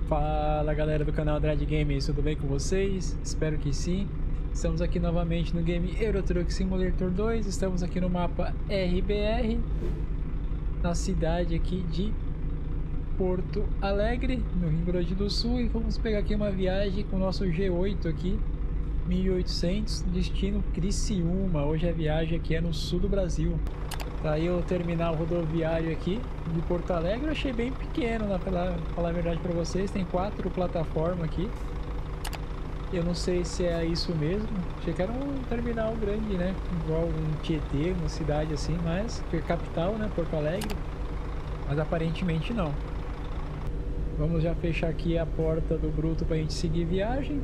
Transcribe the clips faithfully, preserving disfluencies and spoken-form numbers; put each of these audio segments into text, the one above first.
Fala galera do canal Andrade Games, tudo bem com vocês? Espero que sim. Estamos aqui novamente no game Euro Truck Simulator dois. Estamos aqui no mapa R B R, na cidade aqui de Porto Alegre, no Rio Grande do Sul. E vamos pegar aqui uma viagem com o nosso G oito aqui, mil e oitocentos, destino Criciúma. Hoje a viagem aqui é no sul do Brasil. Tá aí o terminal rodoviário aqui de Porto Alegre. Eu achei bem pequeno, né, pra falar a verdade para vocês. Tem quatro plataformas aqui. Eu não sei se é isso mesmo. Achei que era um terminal grande, né? Igual um Tietê, uma cidade assim, mas que é capital, né? Porto Alegre. Mas aparentemente não. Vamos já fechar aqui a porta do Bruto pra gente seguir viagem.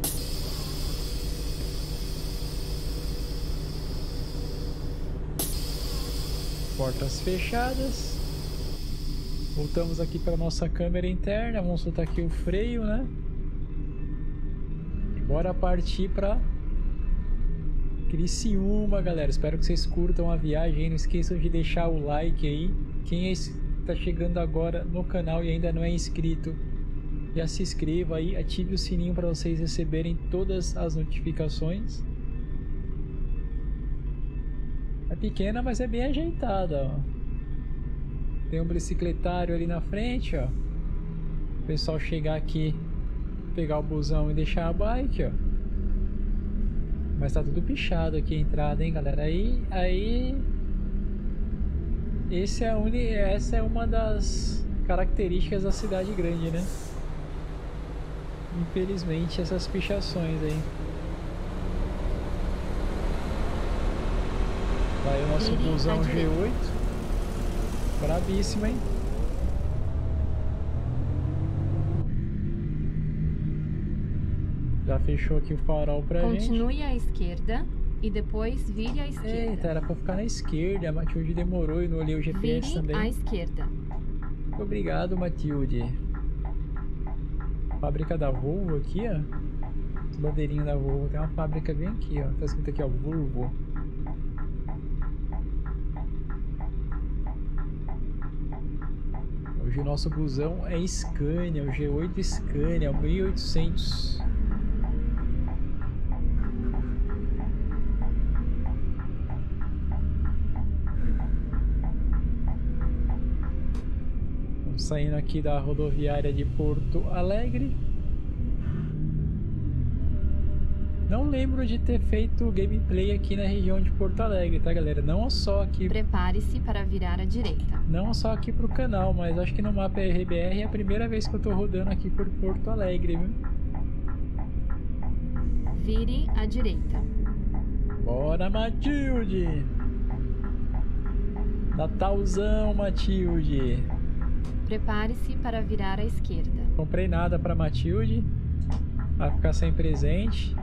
Portas fechadas. Voltamos aqui para nossa câmera interna. Vamos soltar aqui o freio, né? E bora partir para Criciúma, galera. Espero que vocês curtam a viagem aí. Não esqueçam de deixar o like aí. Quem está chegando agora no canal e ainda não é inscrito, já se inscreva aí. Ative o sininho para vocês receberem todas as notificações. É pequena, mas é bem ajeitada, ó. Tem um bicicletário ali na frente, ó. O pessoal chegar aqui, pegar o busão e deixar a bike, ó. Mas tá tudo pichado aqui a entrada, hein, galera. Aí, aí... Esse é a uni... Essa é uma das características da cidade grande, né? Infelizmente, essas pichações aí. Vai o nosso busão G oito. Brabíssimo, hein? Já fechou aqui o farol pra Continue gente. Continue à esquerda e depois vire à esquerda. Eita, era pra ficar na esquerda. A Matilde demorou e não olhei o G P S vire também. à esquerda. Obrigado, Matilde. Fábrica da Volvo aqui, ó. As bandeirinhas da Volvo. Tem uma fábrica bem aqui, ó. Tá escrito aqui, ó, Volvo. Hoje o nosso busão é Scania, o G oito Scania, mil e oitocentos. Estamos saindo aqui da rodoviária de Porto Alegre. Não lembro de ter feito gameplay aqui na região de Porto Alegre, tá, galera? Não só aqui... Prepare-se para virar à direita. Não só aqui pro canal, mas acho que no mapa R B R é a primeira vez que eu tô rodando aqui por Porto Alegre, viu? Vire à direita. Bora, Matilde! Natalzão, Matilde! Prepare-se para virar à esquerda. Comprei nada pra Matilde. Vai ficar sem presente.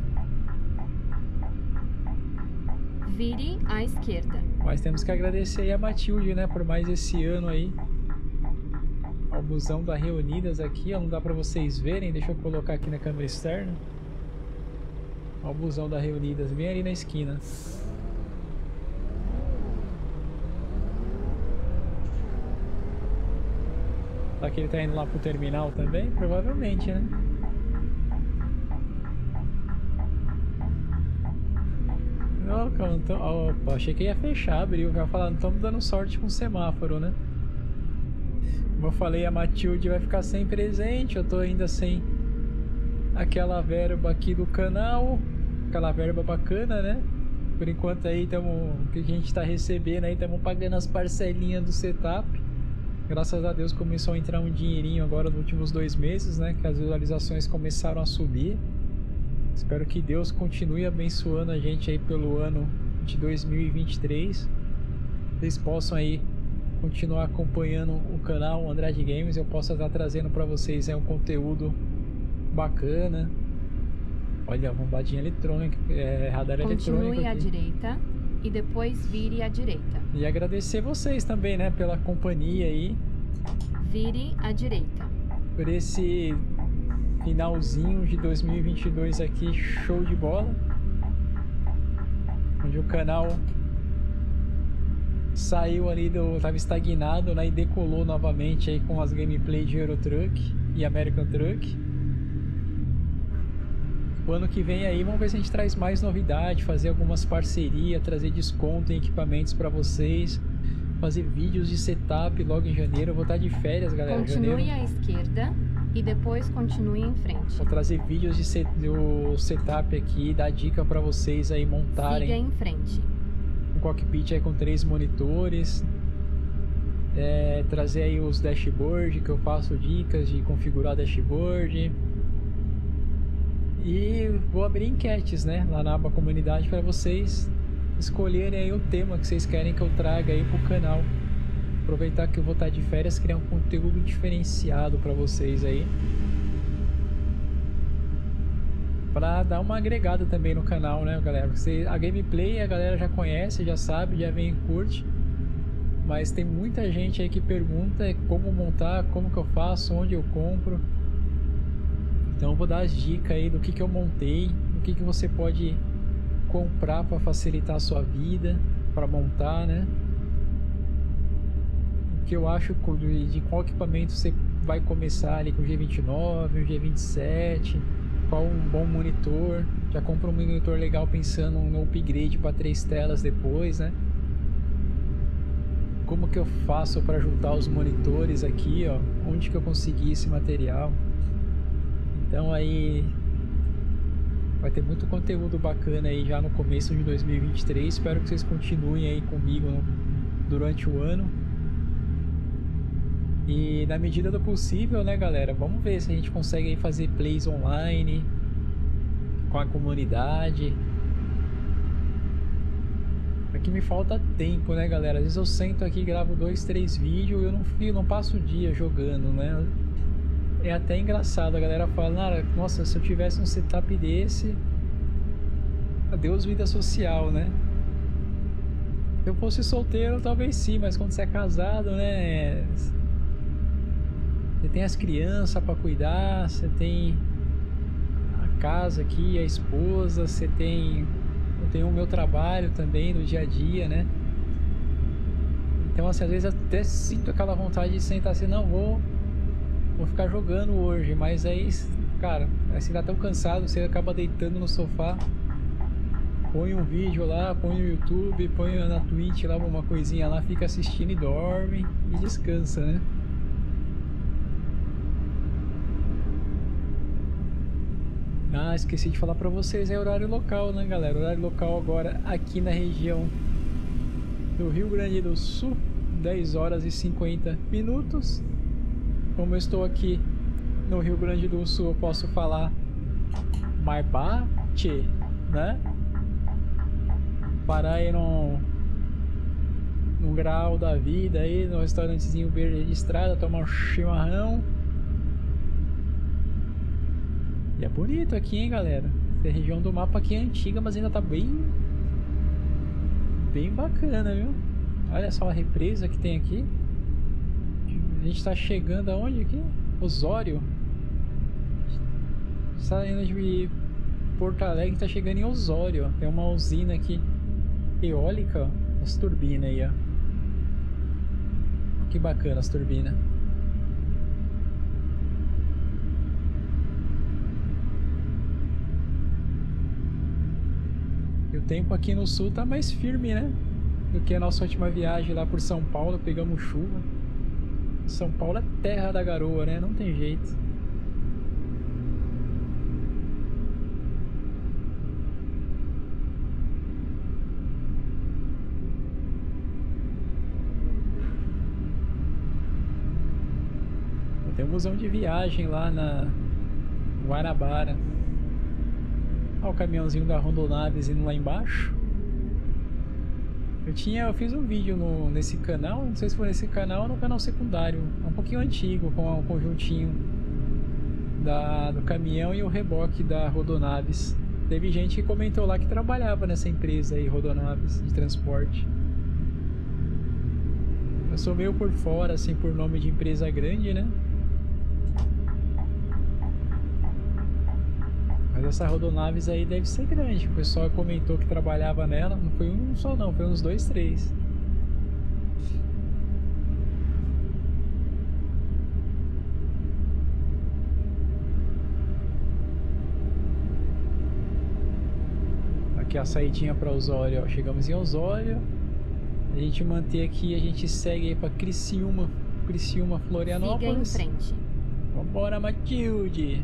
Vire à esquerda. Mas temos que agradecer aí a Matilde, né? Por mais esse ano aí. Ó, o busão da Reunidas aqui, ó. Não dá pra vocês verem. Deixa eu colocar aqui na câmera externa. Ó, o busão da Reunidas, bem ali na esquina. Será que ele tá indo lá pro terminal também? Provavelmente, né? Oh, então, opa, achei que ia fechar, abriu. Eu ia falar, não estamos dando sorte com o semáforo, né? Como eu falei, a Matilde vai ficar sem presente. Eu tô ainda sem aquela verba aqui do canal. Aquela verba bacana, né? Por enquanto aí estamos... O que a gente tá recebendo aí, estamos pagando as parcelinhas do setup. Graças a Deus começou a entrar um dinheirinho agora nos últimos dois meses, né? Que as visualizações começaram a subir. Espero que Deus continue abençoando a gente aí pelo ano de dois mil e vinte e três. Vocês possam aí continuar acompanhando o canal Andrade Games. Eu posso estar trazendo para vocês aí um conteúdo bacana. Olha, bombadinha eletrônica, é, radar eletrônico. Continue à direita e depois vire à direita. E agradecer vocês também, né, pela companhia aí. Vire à direita. Por esse finalzinho de dois mil e vinte e dois aqui, show de bola. Onde o canal saiu ali do... tava estagnado, né? E decolou novamente aí com as gameplays de Euro Truck e American Truck. O ano que vem aí, vamos ver se a gente traz mais novidade, fazer algumas parcerias, trazer desconto em equipamentos para vocês, fazer vídeos de setup logo em janeiro. Eu vou estar de férias, galera. Continue janeiro. à esquerda e depois continue em frente. Vou trazer vídeos de set... do setup aqui, dar dica para vocês aí montarem. Siga em frente. Um cockpit aí com três monitores. É, trazer aí os dashboard, que eu faço dicas de configurar dashboard. E vou abrir enquetes, né, lá na aba comunidade para vocês escolherem aí o tema que vocês querem que eu traga aí pro canal. Aproveitar que eu vou estar de férias, criar um conteúdo diferenciado para vocês aí, para dar uma agregada também no canal, né, galera? Você, a gameplay a galera já conhece, já sabe, já vem e curte, mas tem muita gente aí que pergunta como montar, como que eu faço, onde eu compro. Então eu vou dar as dicas aí do que que eu montei, do que que você pode comprar para facilitar a sua vida, para montar, né? O que eu acho de, de qual equipamento você vai começar ali com o G vinte e nove, o G vinte e sete, qual um bom monitor. Já compra um monitor legal pensando no upgrade para três telas depois, né? Como que eu faço para juntar os monitores aqui, ó? Onde que eu consegui esse material? Então aí vai ter muito conteúdo bacana aí já no começo de dois mil e vinte e três. Espero que vocês continuem aí comigo no, durante o ano. E na medida do possível, né, galera, vamos ver se a gente consegue aí fazer plays online com a comunidade. Aqui me falta tempo, né, galera? Às vezes eu sento aqui, gravo dois, três vídeos e eu não, eu não passo o dia jogando, né? É até engraçado, a galera fala, nossa, se eu tivesse um setup desse, adeus vida social, né? Se eu fosse solteiro, talvez sim, mas quando você é casado, né? Você tem as crianças para cuidar, você tem a casa aqui, a esposa, você tem... Eu tenho o meu trabalho também, no dia a dia, né? Então, assim, às vezes eu até sinto aquela vontade de sentar assim, não, vou... Vou ficar jogando hoje, mas aí, cara, aí você tá tão cansado, você acaba deitando no sofá, põe um vídeo lá, põe no YouTube, põe na Twitch lá, uma coisinha lá, fica assistindo e dorme e descansa, né? Ah, esqueci de falar pra vocês, é horário local, né, galera? Horário local agora aqui na região do Rio Grande do Sul, dez horas e cinquenta minutos. Como eu estou aqui no Rio Grande do Sul, eu posso falar mais bate, né? Parar aí num, num grau da vida aí, num restaurantezinho verde de estrada, tomar um chimarrão. E é bonito aqui, hein, galera? Essa região do mapa aqui é antiga, mas ainda tá bem... Bem bacana, viu? Olha só a represa que tem aqui. A gente tá chegando aonde aqui? Osório. Saindo de Porto Alegre, tá chegando em Osório, ó. Tem uma usina aqui eólica, ó. As turbinas aí, ó. Que bacana as turbinas. E o tempo aqui no sul tá mais firme, né? Do que a nossa última viagem lá por São Paulo, pegamos chuva. São Paulo é terra da garoa, né? Não tem jeito. Tem um busão de viagem lá na Guanabara. Olha o caminhãozinho da Rondonaves indo lá embaixo. Eu tinha, eu fiz um vídeo no, nesse canal, não sei se foi nesse canal ou no canal secundário, um pouquinho antigo, com o conjuntinho da, do caminhão e o reboque da Rodonaves. Teve gente que comentou lá que trabalhava nessa empresa aí, Rodonaves, de transporte. Eu sou meio por fora, assim, por nome de empresa grande, né? Mas essa Rodonaves aí deve ser grande. O pessoal comentou que trabalhava nela. Não foi um só não, foi uns dois, três. Aqui a saidinha para Osório, ó. Chegamos em Osório. A gente mantém aqui, a gente segue aí para Criciúma, Criciúma, Florianópolis. Siga em frente. Vambora, Matilde.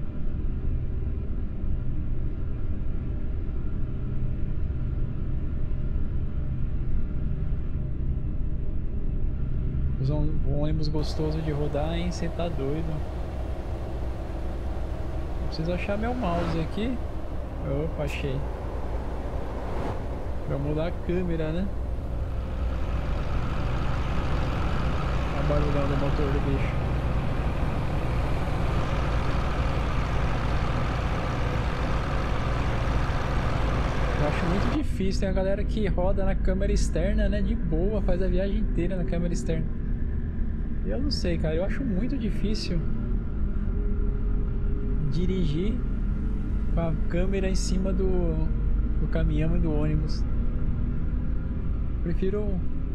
Um ônibus gostoso de rodar, hein? Você tá doido. Preciso achar meu mouse aqui. Opa, achei. Pra mudar a câmera, né? Olha o barulhão do motor do bicho. Eu acho muito difícil. Tem a galera que roda na câmera externa, né? De boa, faz a viagem inteira na câmera externa. Eu não sei, cara. Eu acho muito difícil dirigir com a câmera em cima do, do caminhão e do ônibus. Prefiro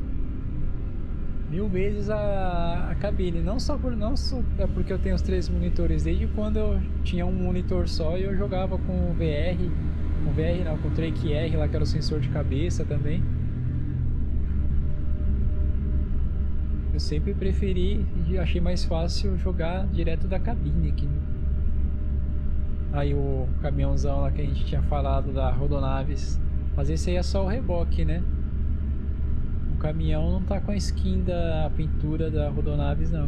mil vezes a, a cabine. Não só por não só é porque eu tenho os três monitores. Desde quando eu tinha um monitor só e eu jogava com o V R. Com V R não, com o Trake R lá, que era o sensor de cabeça também. Eu sempre preferi e achei mais fácil jogar direto da cabine aqui. Aí o caminhãozão lá que a gente tinha falado da Rodonaves. Mas esse aí é só o reboque, né? O caminhão não tá com a skin da pintura da Rodonaves, não.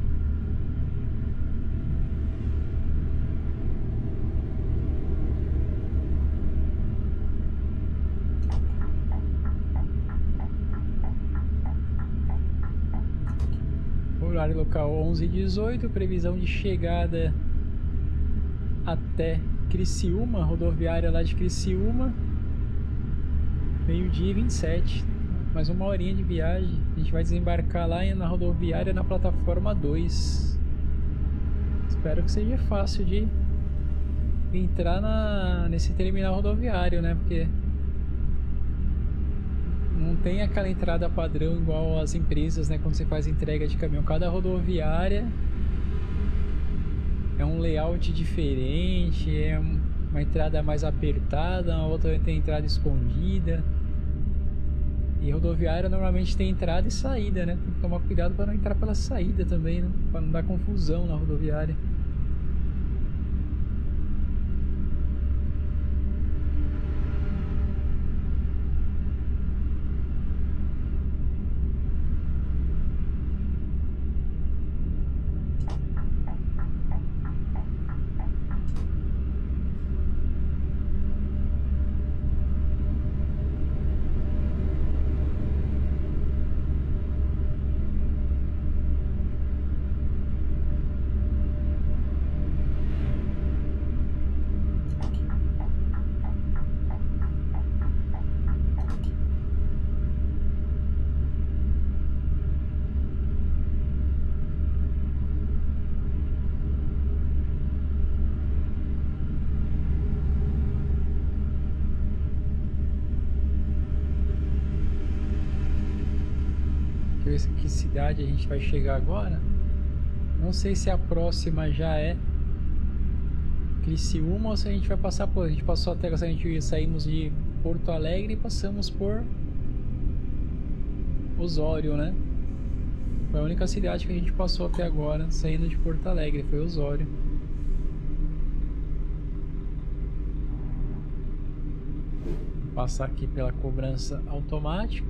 Horário local onze e dezoito, previsão de chegada até Criciúma, rodoviária lá de Criciúma, meio-dia e vinte e sete, mais uma horinha de viagem. A gente vai desembarcar lá na rodoviária na plataforma dois. Espero que seja fácil de entrar na, nesse terminal rodoviário, né? Porque não tem aquela entrada padrão igual as empresas, né? Quando você faz entrega de caminhão, cada rodoviária é um layout diferente, é uma entrada mais apertada, a outra tem entrada escondida. E rodoviária normalmente tem entrada e saída, né? Tem que tomar cuidado para não entrar pela saída também, né? Para não dar confusão na rodoviária. Que cidade a gente vai chegar agora? Não sei se a próxima já é Criciúma ou se a gente vai passar por... A gente passou até... A gente saímos de Porto Alegre e passamos por Osório, né? Foi a única cidade que a gente passou até agora saindo de Porto Alegre, foi Osório. Vou passar aqui pela cobrança automática.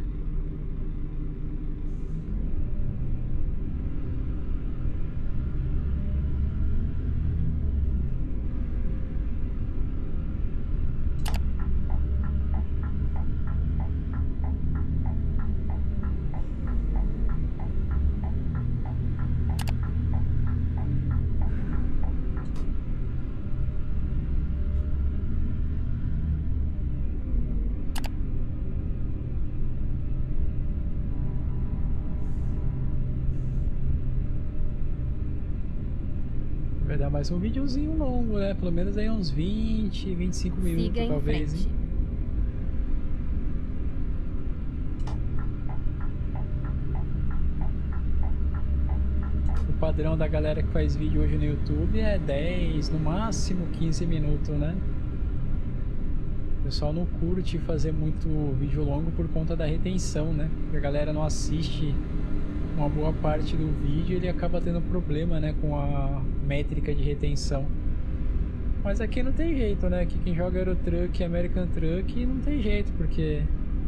Vai dar mais um videozinho longo, né? Pelo menos aí uns vinte, vinte e cinco minutos, Siga talvez, em frente. hein? O padrão da galera que faz vídeo hoje no YouTube é dez, no máximo quinze minutos, né? O pessoal não curte fazer muito vídeo longo por conta da retenção, né? Porque a galera não assiste uma boa parte do vídeo e ele acaba tendo problema, né, com a métrica de retenção. Mas aqui não tem jeito, né? Aqui quem joga Euro Truck e American Truck não tem jeito, porque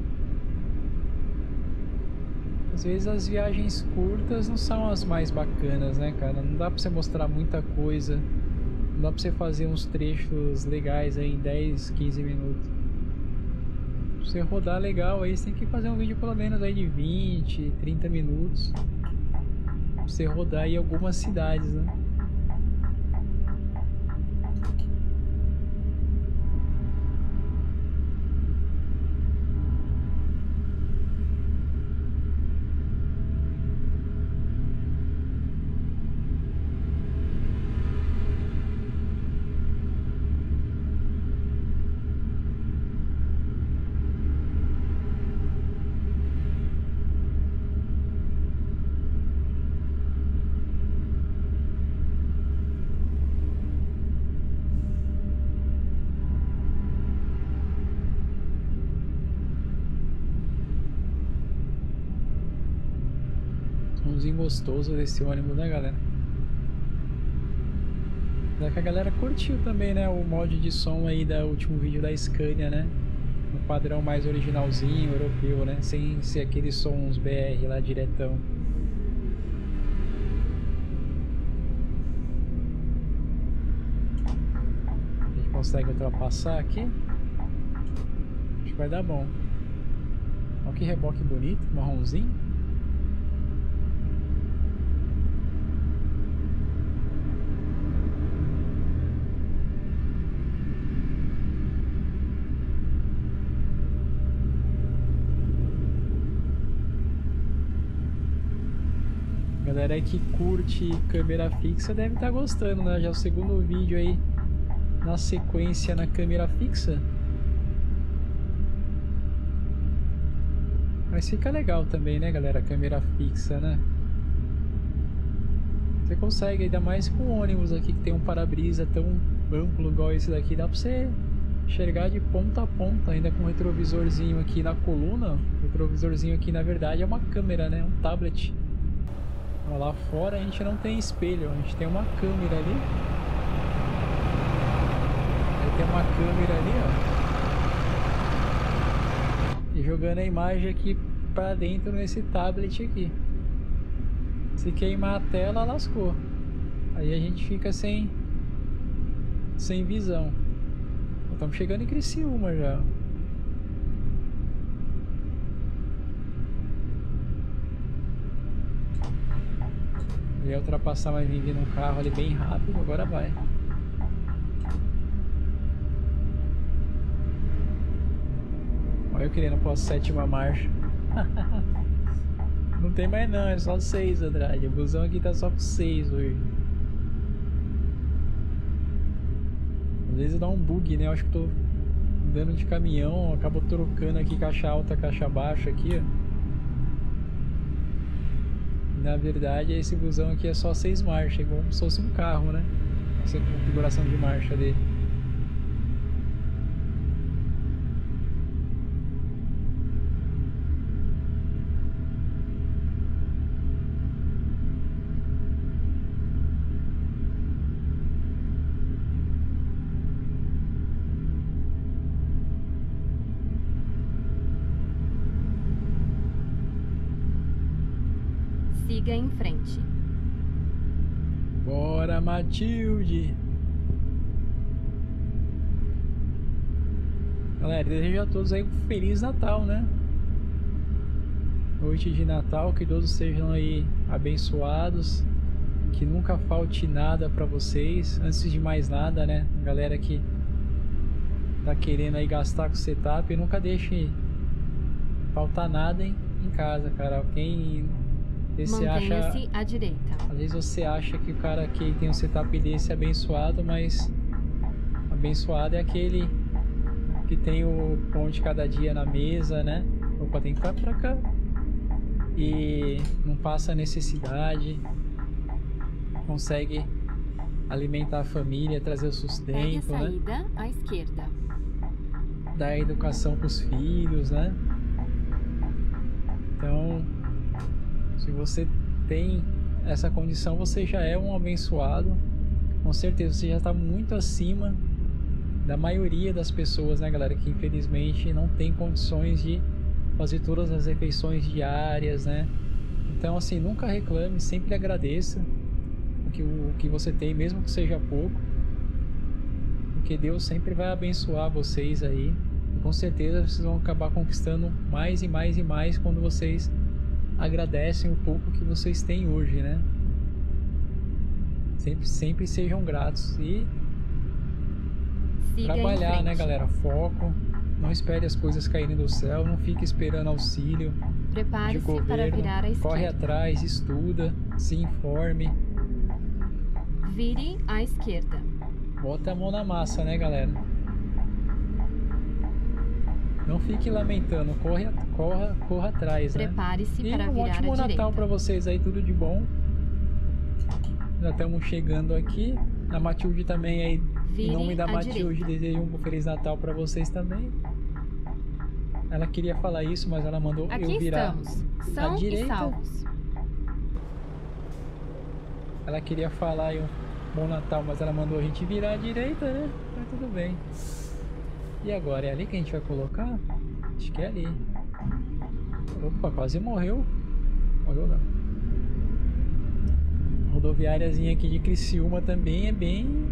às vezes as viagens curtas não são as mais bacanas, né, cara? Não dá pra você mostrar muita coisa. Não dá pra você fazer uns trechos legais aí em dez, quinze minutos. Pra você rodar legal aí, você tem que fazer um vídeo pelo menos aí de vinte, trinta minutos. Pra você rodar aí algumas cidades, né? Gostoso desse ônibus, né, galera? É que a galera curtiu também, né, o mod de som aí do último vídeo da Scania, né? No padrão mais originalzinho, europeu, né? Sem ser aqueles sons B R lá diretão. A gente consegue ultrapassar aqui? Acho que vai dar bom. Olha que reboque bonito, marronzinho. Galera aí que curte câmera fixa deve estar gostando, né? Já o segundo vídeo aí na sequência na câmera fixa. Mas fica legal também, né, galera? Câmera fixa, né? Você consegue, ainda mais com ônibus aqui que tem um para-brisa tão amplo igual esse daqui, dá pra você enxergar de ponta a ponta, ainda com um retrovisorzinho aqui na coluna. O retrovisorzinho aqui, na verdade, é uma câmera, né? Um tablet. Lá fora a gente não tem espelho, a gente tem uma câmera ali. Aí tem uma câmera ali, ó. E jogando a imagem aqui pra dentro nesse tablet aqui. Se queimar a tela, lascou. Aí a gente fica sem sem visão. Estamos chegando em Criciúma já. Eu ia ultrapassar, mas vim vindo um carro ali bem rápido, agora vai. Olha eu querendo pós sétima marcha. Não tem mais não, é só seis, Andrade. O busão aqui tá só com seis hoje. Às vezes dá um bug, né? Eu acho que tô andando de caminhão, acabo trocando aqui caixa alta, caixa baixa aqui, ó. Na verdade, esse busão aqui é só seis marchas, como se fosse um carro, né? Essa configuração de marcha dele. Siga em frente. Bora, Matilde! Galera, desejo a todos aí um Feliz Natal, né? Noite de Natal, que todos sejam aí abençoados. Que nunca falte nada pra vocês. Antes de mais nada, né? A galera que tá querendo aí gastar com setup, nunca deixe faltar nada em, em casa, cara. Quem... Você acha, mantenha-se à direita. Às vezes você acha que o cara que tem um setup desse é abençoado, mas abençoado é aquele que tem o pão de cada dia na mesa, né? Opa, tem que ficar pra cá. E não passa necessidade, consegue alimentar a família, trazer o sustento, Pegue a né? saída à esquerda. dar educação para os filhos, né? Então, se você tem essa condição, você já é um abençoado. Com certeza você já está muito acima da maioria das pessoas, né, galera, que infelizmente não tem condições de fazer todas as refeições diárias, né? Então, assim, nunca reclame, sempre agradeça o que, o que você tem, mesmo que seja pouco, porque Deus sempre vai abençoar vocês aí, e com certeza vocês vão acabar conquistando mais e mais e mais quando vocês agradecem o pouco que vocês têm hoje, né? Sempre, sempre sejam gratos e Siga trabalhar, em né, frente. galera? Foco, não espere as coisas caírem do céu, não fique esperando auxílio de Prepare-se para governo, virar à esquerda. corre atrás, estuda, se informe, Vire à esquerda. bota a mão na massa, né, galera? Não fique lamentando, corre, corra, corra atrás, né? Prepare-se E para um virar ótimo à Natal direita. para vocês aí, tudo de bom. Já estamos chegando aqui. A Matilde também aí, Vire em nome da à Matilde, direita. desejo um Feliz Natal para vocês também. Ela queria falar isso, mas ela mandou Aqui eu virar estamos, à são e direita. salvos. Ela queria falar aí um bom Natal, mas ela mandou a gente virar à direita, né? Mas tudo bem. E agora? É ali que a gente vai colocar? Acho que é ali. Opa, quase morreu. Morreu não. A rodoviáriazinha aqui de Criciúma também é bem...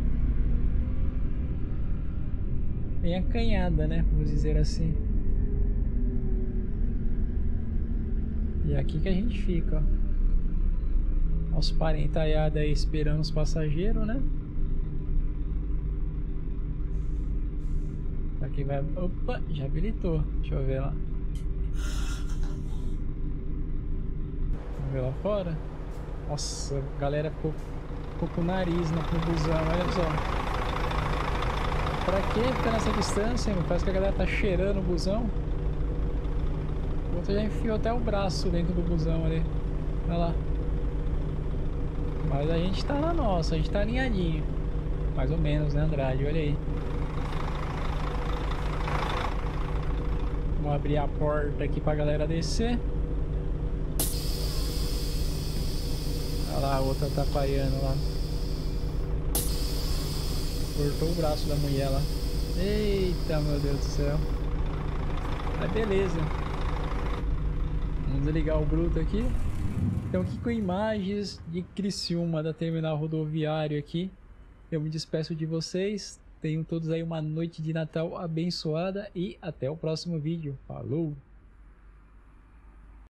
bem acanhada, né? Vamos dizer assim. E é aqui que a gente fica, ó. Os parentaiados aí esperando os passageiros, né? Aqui vai... Opa, já habilitou. Deixa eu ver lá. Vamos ver lá fora. Nossa, a galera ficou, ficou com o nariz no, no busão, olha só. Pra que ficar nessa distância, meu? Parece que a galera tá cheirando o busão. O outro já enfiou até o braço dentro do busão ali. Olha lá. Mas a gente tá na nossa, a gente tá alinhadinho. Mais ou menos, né, Andrade? Olha aí. Vamos abrir a porta aqui pra galera descer. Olha lá, a outra atrapalhando lá. Cortou o braço da mulher lá. Eita, meu Deus do céu. Mas beleza. Vamos desligar o bruto aqui. Então aqui com imagens de Criciúma, da terminal rodoviário aqui. Eu me despeço de vocês. Tenham todos aí uma noite de Natal abençoada e até o próximo vídeo. Falou!